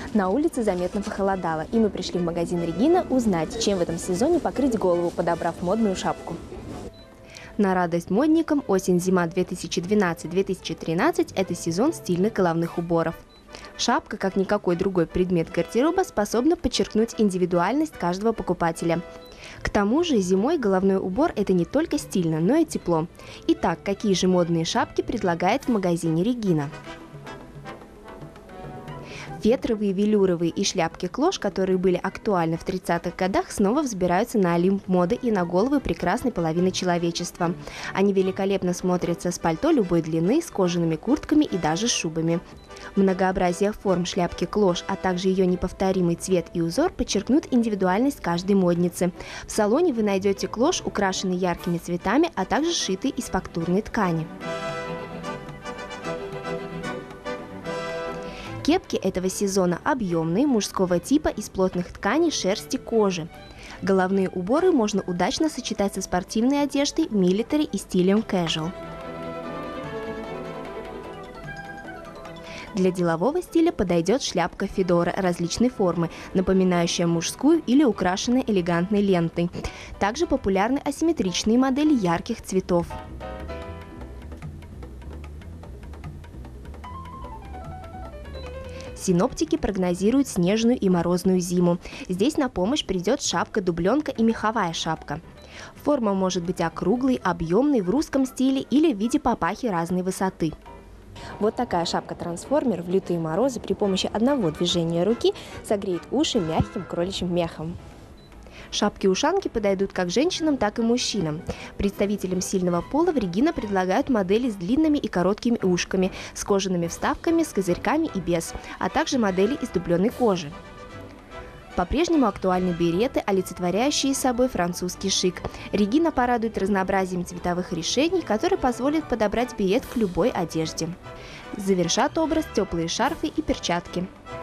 На улице заметно похолодало, и мы пришли в магазин «Регина» узнать, чем в этом сезоне покрыть голову, подобрав модную шапку. На радость модникам осень-зима 2012-2013 – это сезон стильных головных уборов. Шапка, как никакой другой предмет гардероба, способна подчеркнуть индивидуальность каждого покупателя. К тому же зимой головной убор – это не только стильно, но и тепло. Итак, какие же модные шапки предлагает в магазине «Регина»? Ветровые, велюровые и шляпки-клош, которые были актуальны в 30-х годах, снова взбираются на олимп моды и на головы прекрасной половины человечества. Они великолепно смотрятся с пальто любой длины, с кожаными куртками и даже с шубами. Многообразие форм шляпки-клош, а также ее неповторимый цвет и узор подчеркнут индивидуальность каждой модницы. В салоне вы найдете клош, украшенный яркими цветами, а также сшитый из фактурной ткани. Кепки этого сезона объемные, мужского типа, из плотных тканей, шерсти, кожи. Головные уборы можно удачно сочетать со спортивной одеждой, милитари и стилем casual. Для делового стиля подойдет шляпка-федора различной формы, напоминающая мужскую или украшенная элегантной лентой. Также популярны асимметричные модели ярких цветов. Синоптики прогнозируют снежную и морозную зиму. Здесь на помощь придет шапка-дубленка и меховая шапка. Форма может быть округлой, объемной, в русском стиле или в виде папахи разной высоты. Вот такая шапка-трансформер в лютые морозы при помощи одного движения руки согреет уши мягким кроличьим мехом. Шапки-ушанки подойдут как женщинам, так и мужчинам. Представителям сильного пола в «Регина» предлагают модели с длинными и короткими ушками, с кожаными вставками, с козырьками и без, а также модели из дубленой кожи. По-прежнему актуальны береты, олицетворяющие собой французский шик. «Регина» порадует разнообразием цветовых решений, которые позволят подобрать берет к любой одежде. Завершат образ теплые шарфы и перчатки.